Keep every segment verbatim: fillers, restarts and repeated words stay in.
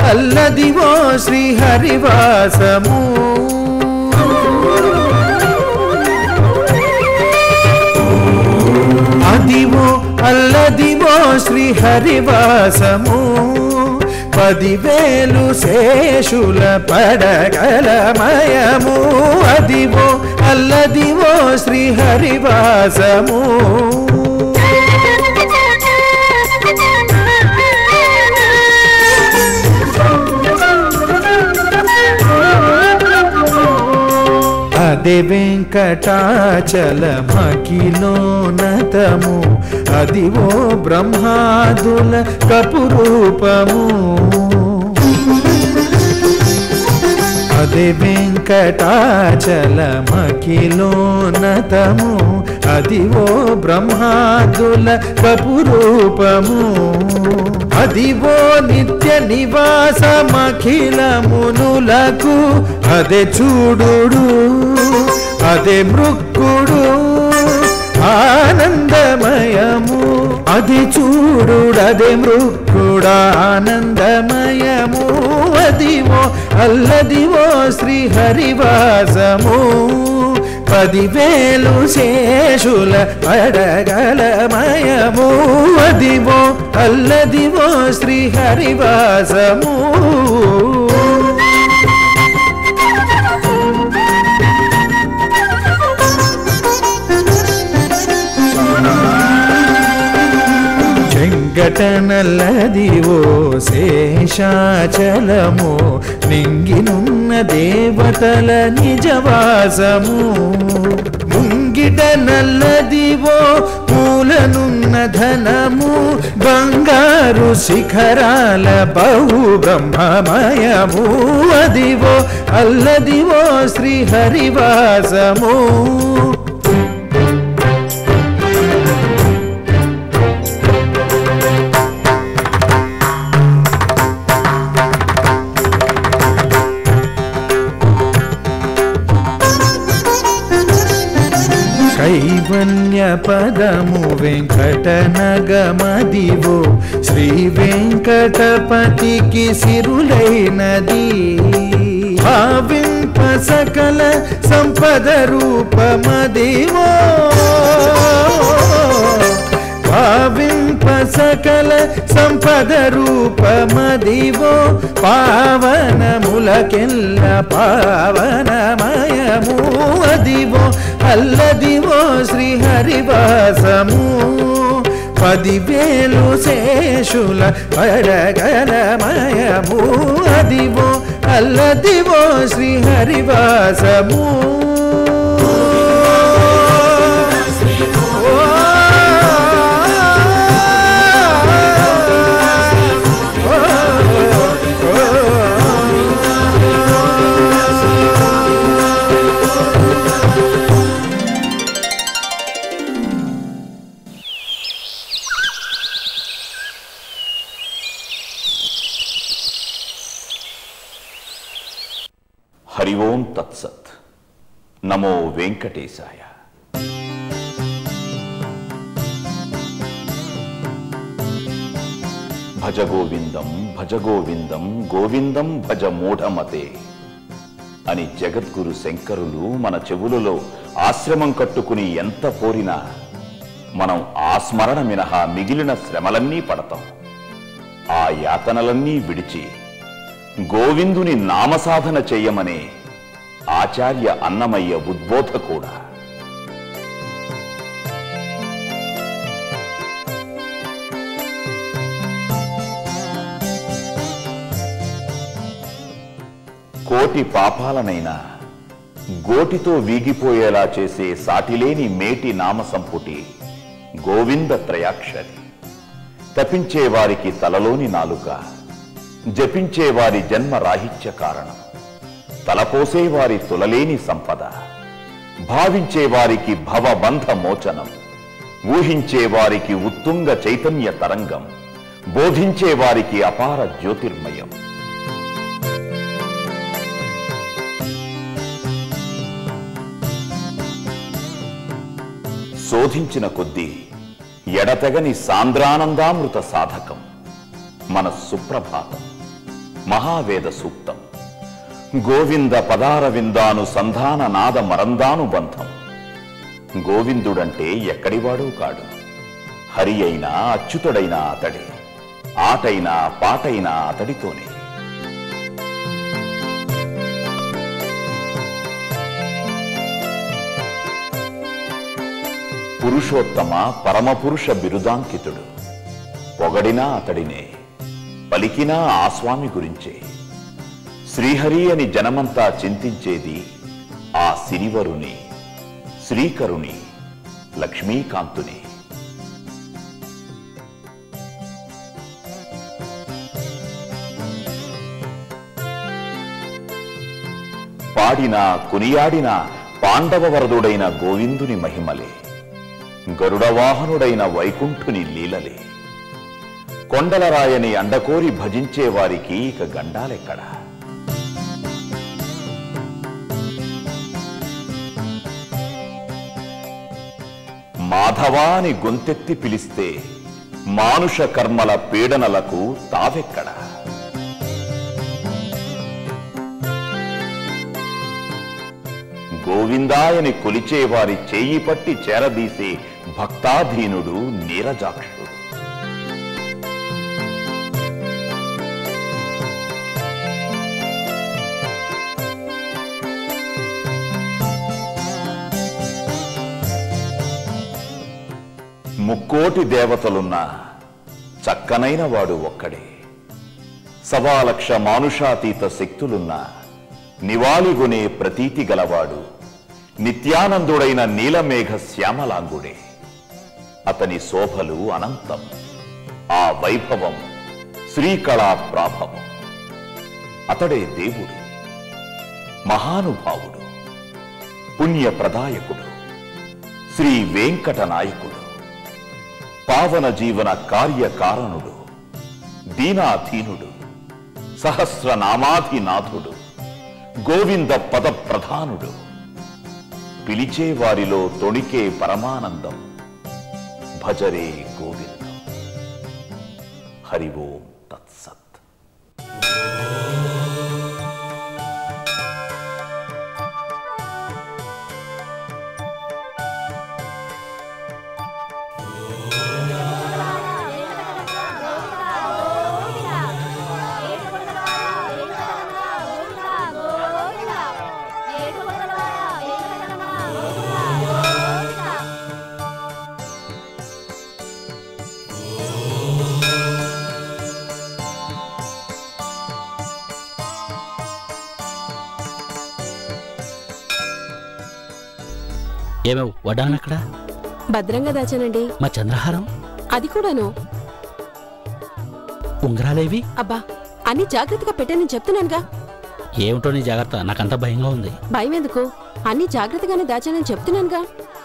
అల్లదివో శ్రీహరివాసము అదివో అల్లదివో శ్రీహరివాసము పదివేలు శేషుల పడగలమయము అదివో అల్లదివో శ్రీహరివాసము అదే వెంకటాచలమఖిలోన్నతము అదివో బ్రహ్మాదుల కపురూపము అదే వెంకటాచలమఖిలోన్నతము అదివో బ్రహ్మాదుల కపురూపము అదివో నిత్య నివాసమఖిలమునులకు అదే చూడుడు అదే మృక్కుడు ఆనందమయము అది చూడుడు అదే మృక్కుడు ఆనందమయము అదివో అల్లదివో శ్రీహరివాసము పదివేలు శేషుల పడగలమయము అదివో అల్లదివో శ్రీహరివాసము చెంగటనల్లదివో శేషాచలము నింగినున్న దేవతల నిజవాసము ముంగిట నల్లదివో మూలనున్న ధనము బంగారు శిఖరాల బహు బ్రహ్మమయము అదివో అల్లదివో శ్రీహరివాసము కైవల్య పదము వెంకటనగమదివో శ్రీ వెంకటపతికి సిరులైనది భావింప సకల సంపద రూపమదివో భావింప సకల సంపద రూపమదివో పావనములకెల్ల పావనమయము అదివో అల్లదివో శ్రీహరివాసము పదివేలు శేషుల పడగలమయము అదివో అల్లదివో శ్రీహరివాసము హరి ఓం తత్సత్. నమో వెంకటేశాయ. భజ గోవిందం భజ గోవిందం గోవిందం భజ మూఢమతే అని జగద్గురు శంకరులు మన చెవులలో ఆశ్రమం కట్టుకుని ఎంత పోరినా మనం ఆ స్మరణ మినహా మిగిలిన శ్రమలన్నీ పడతాం. ఆ యాతనలన్నీ విడిచి గోవిందుని నామసాధన చెయ్యమనే ఆచార్య అన్నమయ్య ఉద్బోధ కూడా. కోటి పాపాలనైనా గోటితో వీగిపోయేలా చేసే సాటిలేని మేటి నామ సంపుటి గోవింద త్రయాక్షరి. తపించే వారికి తలలోని నాలుక, జపించే వారి జన్మ రాహిత్య కారణం, తలపోసే వారి తులలేని సంపద, భావించే వారికి భవబంధ మోచనం, ఊహించే వారికి ఉత్తుంగ చైతన్య తరంగం, బోధించే వారికి అపార జ్యోతిర్మయం. శోధించిన కొద్దీ ఎడతెగని సాంద్రానందామృత సాధకం మన సుప్రభాతం, మహావేద సూక్తం. గోవింద పదార విందానుసంధాన నాద మరందానుబంధం. గోవిందుడంటే ఎక్కడివాడూ కాడు, హరి అయినా అచ్యుతుడైనా అతడే, ఆటైనా పాటైనా అతడితోనే. పురుషోత్తమ పరమపురుష బిరుదాంకితుడు. పొగడినా అతడినే, పలికినా ఆ స్వామి గురించే. శ్రీహరి అని జనమంతా చింతించేది ఆ సిరివరుని, శ్రీకరుని, లక్ష్మీకాంతుని. పాడినా కొనియాడిన పాండవ వరదుడైన గోవిందుని మహిమలే, గరుడవాహనుడైన వైకుంఠుని లీలలే. కొండలరాయని అండకోరి భజించే వారికి ఇక గండాలెక్కడ? మాధవాని గొంతెత్తి పిలిస్తే మానుష కర్మల పీడనలకు తావెక్కడ? గోవిందాయని కొలిచేవారి చేయి పట్టి చేరదీసే భక్తాధీనుడు నీరజాక్షుడు. ముక్కోటి దేవతలున్నా చక్కనైన వాడు ఒక్కడే. సవాలక్ష మానుషాతీత శక్తులున్నా నివాళిగొనే ప్రతీతి గలవాడు నిత్యానందుడైన నీలమేఘ శ్యామలాంగుడే. అతని శోభలు అనంతం, ఆ వైభవం శ్రీకళా ప్రాభవం. అతడే దేవుడు, మహానుభావుడు, పుణ్యప్రదాయకుడు, శ్రీ వెంకట నాయకుడు, పావన జీవన కార్యకారణుడు, దీనాధీనుడు, సహస్రనామాధినాథుడు, గోవింద పద ప్రధానుడు. పిలిచే వారిలో తొణికే పరమానందం, భజరే గోవిందం. హరి ఓం తత్సత్. ఏమేవ్ వడ్డానక్కడ? భద్రంగా దాచానండి. మా చంద్రహారం అది కూడాను. ఉంగరాలేవి? అబ్బా, అన్ని జాగ్రత్తగా పెట్టానని చెప్తున్నానుగా. ఏమిటో నీ జాగ్రత్త, నాకంతా భయంగా ఉంది. భయం ఎందుకు? అన్ని జాగ్రత్తగానే దాచానని చెప్తున్నానుగా.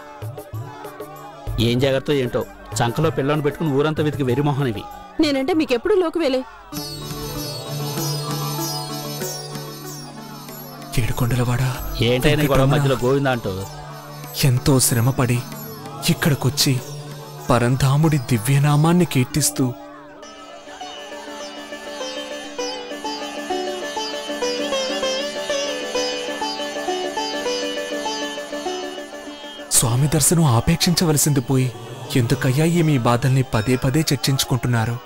ఏం జాగ్రత్త ఏంటో, చంకలో పిల్లని పెట్టుకుని ఊరంతా వెతికి వెరిమోహన్ ఇవి. నేనంటే మీకెప్పుడు లోకువేలే. ఏడుకొండలవాడా, ఏంటైనా గొడవ మధ్యలో గోవిందా అంటూ ఎంతో శ్రమపడి ఇక్కడికొచ్చి పరంధాముడి దివ్యనామాన్ని కీర్తిస్తూ స్వామి దర్శనం ఆపేక్షించవలసింది పోయి ఎందుకయ్యా ఈ మీ బాధల్ని పదే పదే చర్చించుకుంటున్నారు?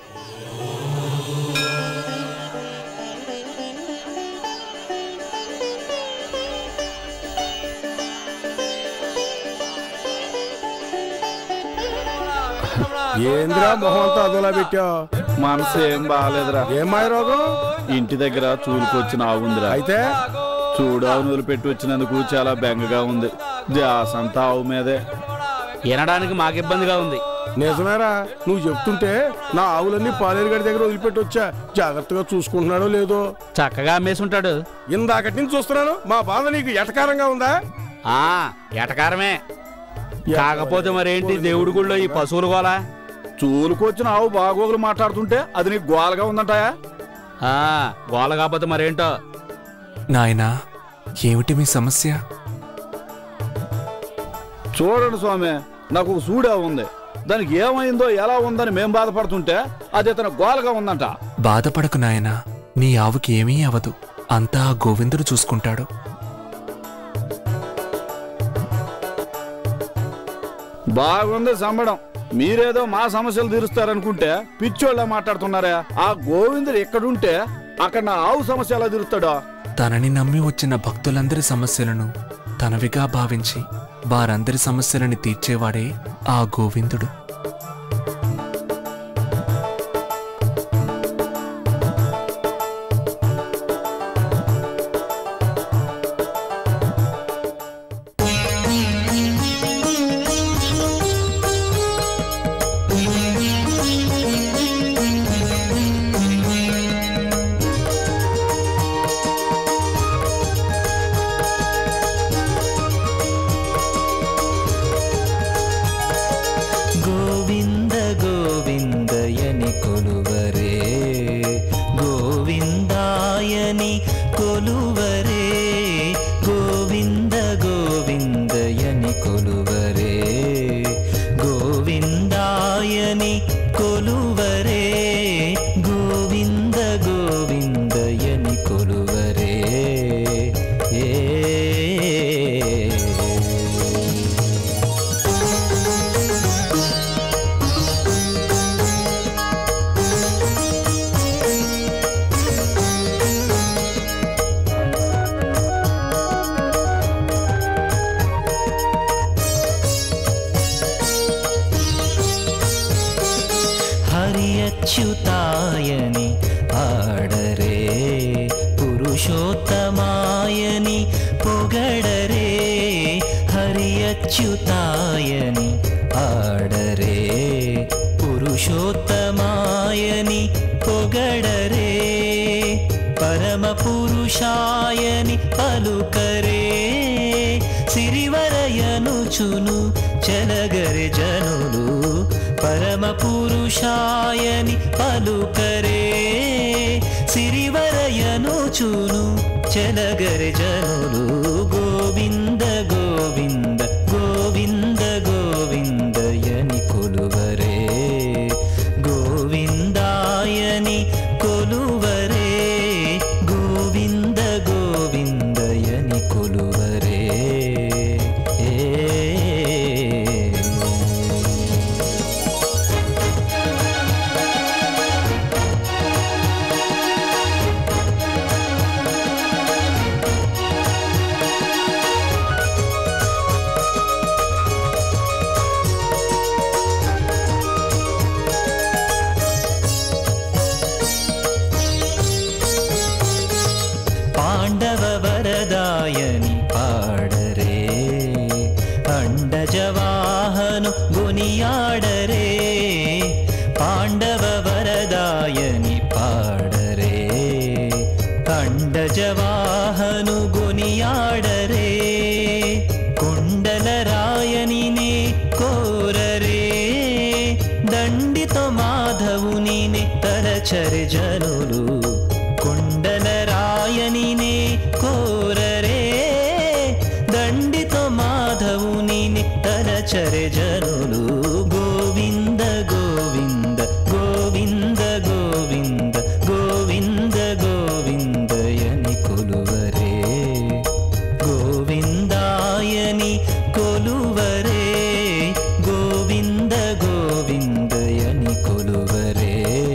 ఏంద్రా మొహంతో అదోలా పెట్టావు? మనసు ఏం బాగాలేదురా. ఏం మాయ రోగం? ఇంటి దగ్గర చూలుకొచ్చిన ఆవుందిరా. అయితే చూడు, ఆవును వదిలిపెట్టి వచ్చినందుకు చాలా బెంగగా ఉంది. జాసంతా ఆవు మీదే. వినడానికి మాకు ఇబ్బందిగా ఉంది. నిజమేరా, నువ్వు చెప్తుంటే నా ఆవులన్నీ పాలేరుగడి దగ్గర వదిలిపెట్టి వచ్చా. జాగ్రత్తగా చూసుకుంటున్నాడో లేదో. చక్కగా అమ్మేసి ఉంటాడు. ఇందాకటి నుంచి చూస్తున్నాను. మా బాధ నీకు ఎటకారంగా ఉందా? ఆ ఎటకారమే. కాకపోతే మరేంటి దేవుడి గుళ్ళో ఈ పశువులు గోలా? చూలుకొచ్చిన ఆవు బాగోగులు మాట్లాడుతుంటే అది నీకు గోలగా ఉందంటాయా? ఆ గోల కాకపోతే మరేంటో. నాయనా, ఏమిటి మీ సమస్య? చూడండి స్వామి, నాకు ఒక సూడా ఉంది. దానికి ఏమైందో ఎలా ఉందని మేం బాధపడుతుంటే అది అతను గోలగా ఉందంట. బాధపడకు నాయనా, నీ ఆవుకి ఏమీ అవదు, అంతా ఆ గోవిందుడు చూసుకుంటాడు. బాగుంది సంబడం. మీరేదో మా సమస్యలు తీరుస్తారనుకుంటే పిచ్చోళ్ళ మాట్లాడుతున్నారా? ఆ గోవిందుడు ఎక్కడుంటే అక్కడ నా ఆవు సమస్య ఎలా తీరుస్తాడో? తనని నమ్మి వచ్చిన భక్తులందరి సమస్యలను తనవిగా భావించి వారందరి సమస్యలని తీర్చేవాడే ఆ గోవిందుడు. అచ్యుతాయని ఆడరే, పురుషోత్తమాయని పొగడరే. హరి అచ్యుతాయని ఆడరే, పురుషోత్తమాయని పొగడరే. పరమ పురుషాయని పలుకరే, సిరివరయనుచును చలగరి జనులు. పరమ పురుషాయని పలుకరే, సిరివరయనుచును చలగరి జనులు. గోవింద గోవింద గోవింద గోవిందయని కొలువరే, గోవిందాయని కొలువరే. గోవింద గోవిందయని కొలువరే. పాండవ వరదాయని పాడరే, అండజవాహను గునియాడరే. పాండవ వరదాయని పాడరే, అండజవాహను గునియాడరే. కుండలరాయనినే కోరరే, దండితో మాధవునినే తలచరి జనులు. కుండలరాయనినే కోరరే, దండితో మాధవునినే తలచరి జనులు. గోవింద గోవింద గోవింద గోవింద గోవింద గోవిందయని కొలువరే, గోవిందాయని కొలువరే. గోవింద గోవిందయని కొలువరే.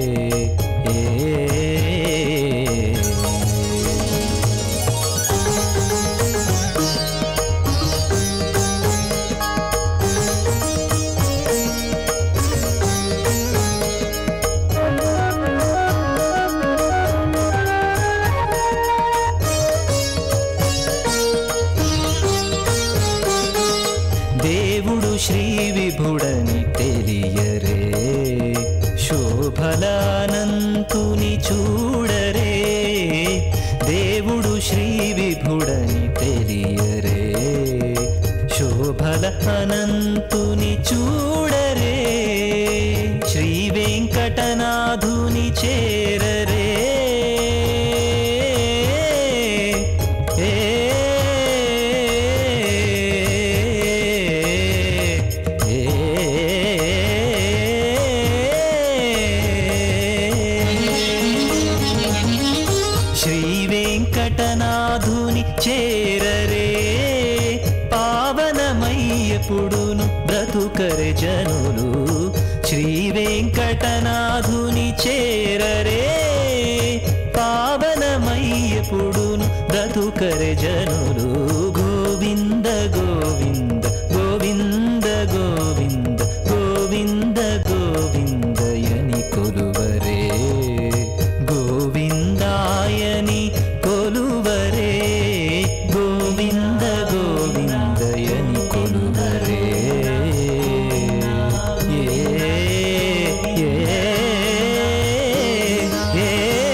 దేవుడు శ్రీ విభుడని తెలియరే, శోభలానంతుని చూడరే. దేవుడు శ్రీ విభుడని తెలియరే, శోభల అనంతుని చూడరే. శ్రీ వెంకటనాథుని చేరరే. జనులు శ్రీ వెంకటనాథుని చేరరే పావనమయ్యపుడును బ్రతుకరే జనులు గోవింద గోవింద గోవింద గోవింద గోవింద గోవిందయని కొలువరే గోవిందాయని కొలువరే గోవింద గోవిందయని కొలువరే ఏ ఏ ఏ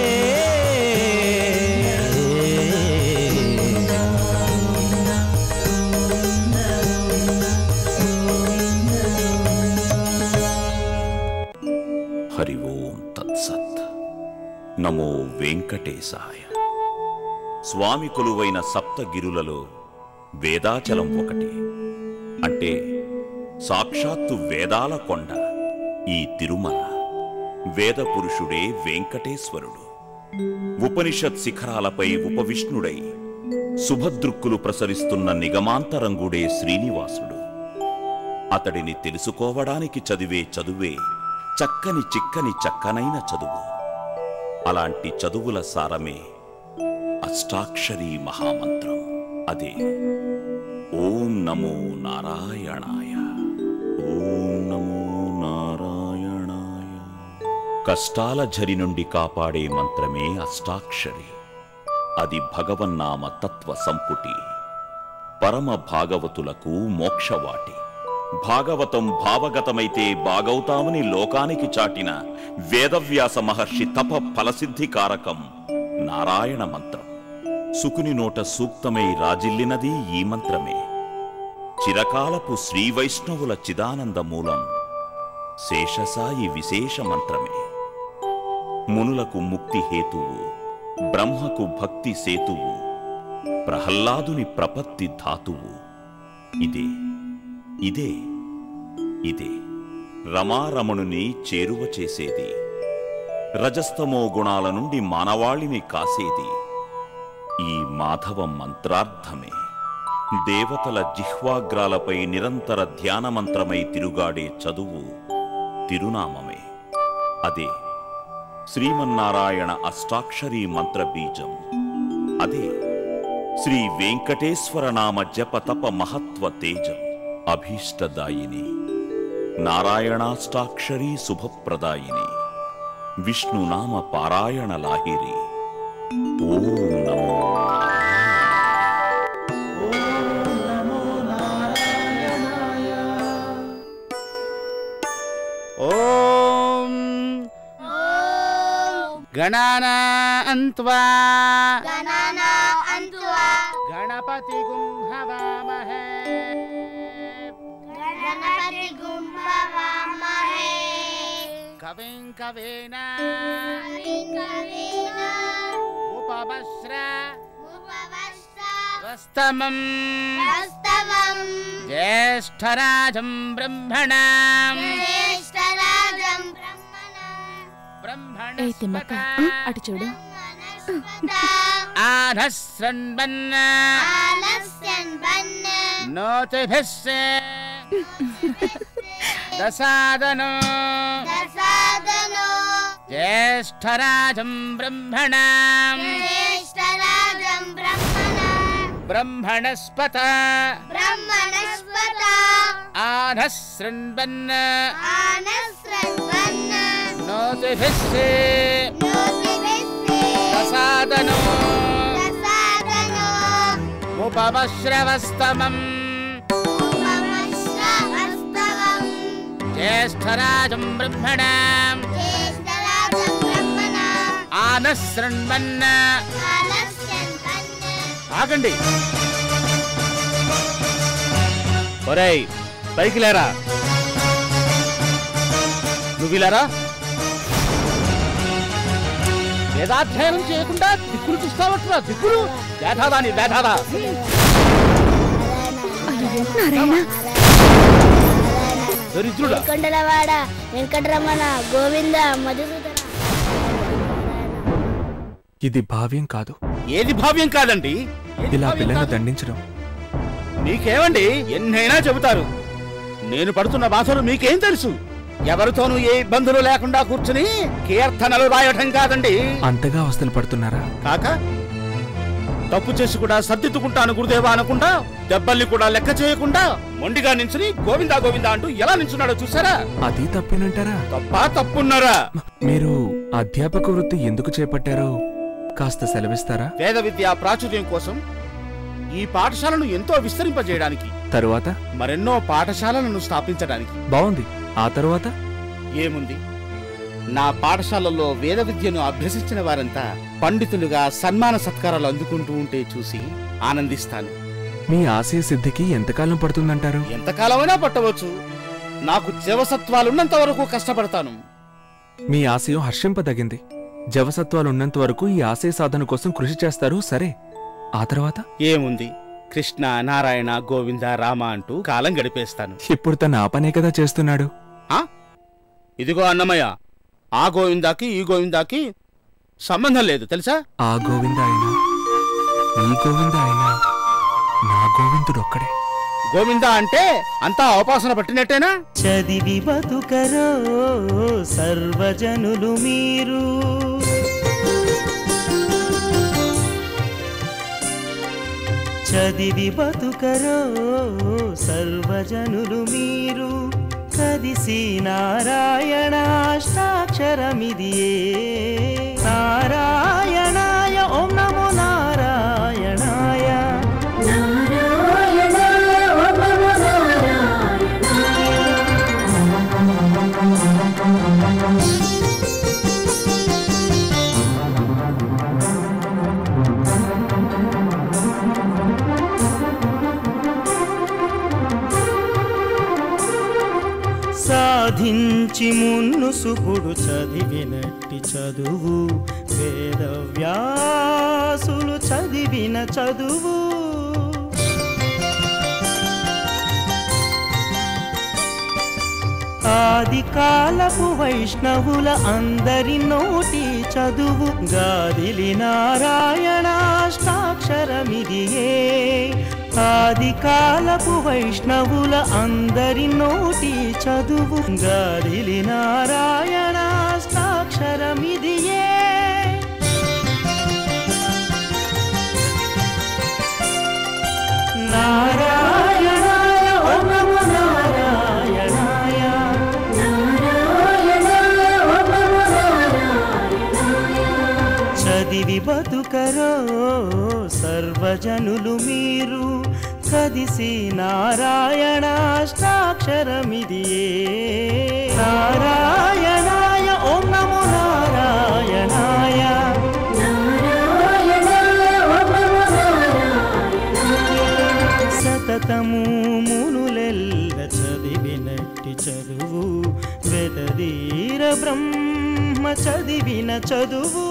హరి ఓం తత్సత్. నమో వెంకటేశాయ. స్వామి కొలువైన సప్తగిరులలో వేదాచలం ఒకటి. అంటే సాక్షాత్తు వేదాల కొండ ఈ తిరుమల. వేద పురుషుడే వెంకటేశ్వరుడు. ఉపనిషత్ శిఖరాలపై ఉపవిష్ణుడై శుభదృక్కులు ప్రసరిస్తున్న నిగమాంతరంగుడే శ్రీనివాసుడు. అతడిని తెలుసుకోవడానికి చదివే చదువే చక్కని చిక్కని చక్కనైన చదువు. అలాంటి చదువుల సారమే అష్టాక్షరీ మహామంత్రం. అదే ఓం నమో నారాయణాయ. ఓం నమో నారాయణాయ. కష్టాల ఝరి నుండి కాపాడే మంత్రమే అష్టాక్షరి. అది భగవన్నామ తత్వ సంపుటి. పరమ భాగవతులకు మోక్షవాటి. భాగవతం భావగతమైతే బాగవుతామని లోకానికి చాటిన వేదవ్యాస మహర్షి తప ఫలసిద్ధికారకం నారాయణ మంత్రం. సుకుని నోట సూక్తమై రాజిల్లినది ఈ మంత్రమే. చిరకాలపు శ్రీ వైష్ణవుల చిదానంద మూలం శేషసాయి విశేష మంత్రమే. మునులకు ముక్తి హేతువు, బ్రహ్మకు భక్తి సేతువు, ప్రహ్లాదుని ప్రపత్తి ధాతువు. ఇదే ఇదే ఇదే రమారమణుని చేరువ చేసేది. రజస్తమో గుణాల నుండి మానవాళిని కాసేది ఈ మాధవ మంత్రార్థమే. దేవతల జిహ్వాగ్రాలపై నిరంతర ధ్యాన మంత్రమై తిరుగాడే చదువు తిరునామమే. అదే శ్రీమన్నారాయణ అష్టాక్షరీ మంత్ర బీజం. అదే శ్రీ వెంకటేశ్వర నామ జప తప మహత్వ తేజం. అభీష్టదాయిని నారాయణాష్టాక్షరీ శుభప్రదాయిని విష్ణునామ పారాయణ లాహిరి. ఓం నమో ఓం గణానాన్త్వా గణపతి గుంహవామహే కవిం కవేన ఉపవస్ర వస్తమం జ్యేష్ఠరాజం బ్రహ్మణాం తిమ్మక్క అటు చూడు. ఆనస్రన్బన్న నోతిభిస్సే దశాదనో జ్యేష్ఠరాజం బ్రహ్మణాం బ్రహ్మణస్పత ఆనస్రన్బన్న నోతిభిస్సే దశాదనో ఉపవశ్రవస్తమం జ్యేష్ఠరాజం బ్రహ్మణాం ఆనశృణ్వన్న. ఆగండి. ఒరేయ్ పైకి లేరా. నువ్విలారా. వేదాధ్యయనం చేయకుండా దిక్కులు చూస్తావట్రా. దిక్కులు వేధాదాని వేధాదా. దరిద్రుడా. కొండలవాడ వెంకటరమణ గోవింద మధుసూదన. ఇది భావ్యం కాదు. ఏది భావ్యం కాదండి? ఇలా పిల్లల్ని దండించడం. నీకేమండి ఎన్నైనా చెబుతారు. నేను పడుతున్న బాధలు మీకేం తెలుసు? ఎవరితోనూ ఏ ఇబ్బందులు లేకుండా కూర్చుని కీర్తనలు రాయటం కాదండి. అంతగా అవస్థలు పడుతున్నారా? కాక తప్పు చేసి కూడా సర్దిద్దుకుంటాను గురుదేవా అనకుండా, దెబ్బల్ని కూడా లెక్క చేయకుండా మొండిగా నించుని గోవిందా గోవిందా అంటూ ఎలా నించున్నాడో చూసారా? అది తప్పేనంటారా? తప్పా తప్పున్నారా? మీరు అధ్యాపక వృత్తి ఎందుకు చేపట్టారో కాస్త సెలవిస్తారా? వేద విద్యా ప్రాచుర్యం కోసం ఈ పాఠశాలను ఎంతో విస్తరింపజేయడానికి, తరువాత మరెన్నో పాఠశాలలను స్థాపించడానికి. బాగుంది. ఆ తరువాత ఏముంది? నా పాఠశాలలో వేద విద్యను అభ్యసించిన వారంతా పండితులుగా సన్మాన సత్కారాలు అందుకుంటూ ఉంటే చూసి ఆనందిస్తాను. మీ ఆశయ సిద్ధికి ఎంతకాలం పడుతుందంటారు? ఎంతకాలమైనా పట్టవచ్చు. నాకు జవసత్వాలున్నంత వరకు కష్టపడతాను. మీ ఆశయం హర్షింపదగింది. జవసత్వాలున్నంత వరకు ఈ ఆశయ సాధన కోసం కృషి చేస్తారు. సరే, ఆ తర్వాత ఏముంది? కృష్ణ, నారాయణ, గోవింద, రామ అంటూ కాలం గడిపేస్తాను. ఇప్పుడు తన ఆ పనే కదా చేస్తున్నాడు. ఆ ఇదిగో అన్నమయ్య, ఆ గోవిందాకి ఈ గోవిందాకి సంబంధం లేదు తెలుసా? ఆ గోవింద అయినా ఈ గోవింద అయినా నా గోవిందుడు ఒక్కడే. గోవింద అంటే అంతా అవపాసన పట్టినట్టేనా? చదివి బతుకరో సర్వజనులు మీరు, చదివి బతుకరో సర్వజనులు మీరు, కదిసి నారాయణాష్టాక్షరమిదియే. నారాయణాయ ఓం నమో నారాయణాయ, నారాయణాయ ఓం నమో నారాయణాయ. సాధించి మున్నుసుకుడు చదివినట్టి చదువు, వేదవ్యాసులు చదివిన చదువు. ఆది కాలపు వైష్ణవుల అందరి నోటి చదువు, గాదిలి నారాయణాష్టాక్షరమిదియే. ఆది కాలపు వైష్ణవుల అందరి నోటి చదువు, గాదిలి నారాయణాష్టాక్షరమిదియే. నారాయణాయ ఓం నమో నారాయణాయ, నారాయణాయ ఓం నమో నారాయణాయ. చదివి బతుకరో సర్వజనులు మీరు, కదిసి నారాయణాష్టాక్షరమిదియే. నారాయణాయ ఓం నమో నారాయణాయ, నారాయణాయ ఓం నమో నారాయణాయ. సతతము మునులెల్ల చదివినట్టి చదువు, వెదదీర బ్రహ్మ చదివిన చదువు.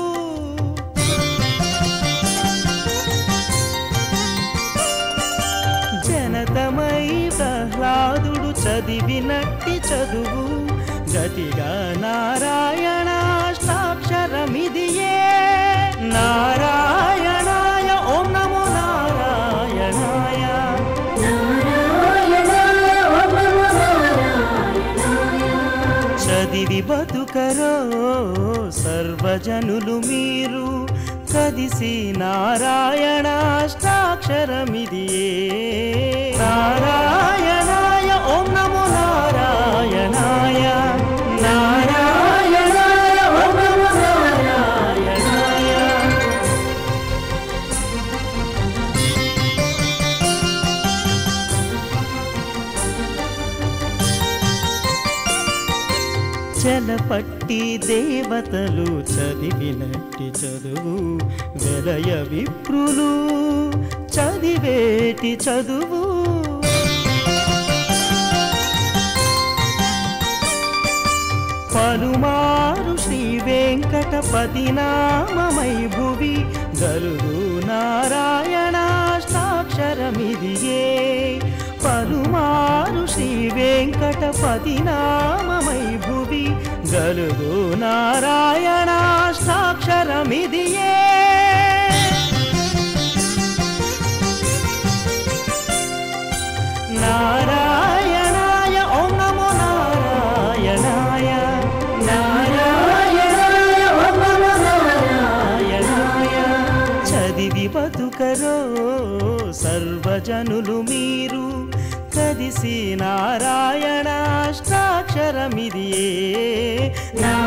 జనతమై ప్రహ్లాదుడు చదివినట్టి చదువు, గతిగా నారాయణాష్టాక్షరమిదియే. నారాయణాయ ఓం నమో నారాయణాయ, నారాయణాయ ఓం నమో నారాయణాయ. చదివి బతుకరో సర్వజనులు మీరు, కదిసి నారాయణాష్టాక్షరమిదియే. నారాయణాయ ఓం నమో నారాయణాయ, నారాయణాయ ఓం నమో నారాయణాయ. చలపట్టి దేవతలు చదివినట్టి చదువు, వెలయ విప్రులు చదివేటి చదువు. పలుమారు శ్రీ వెంకటపతి నామమై భువి, గలుగు నారాయణాష్టాక్షరమిదియే. పలుమారు శ్రీ వెంకటపతి నామమై భువి, గలుగు నారాయణాష్టాక్షరమిదియే. నారాయణాయ జనులు మీరు కదిసి నారాయణాష్టాక్షరమిదియే నా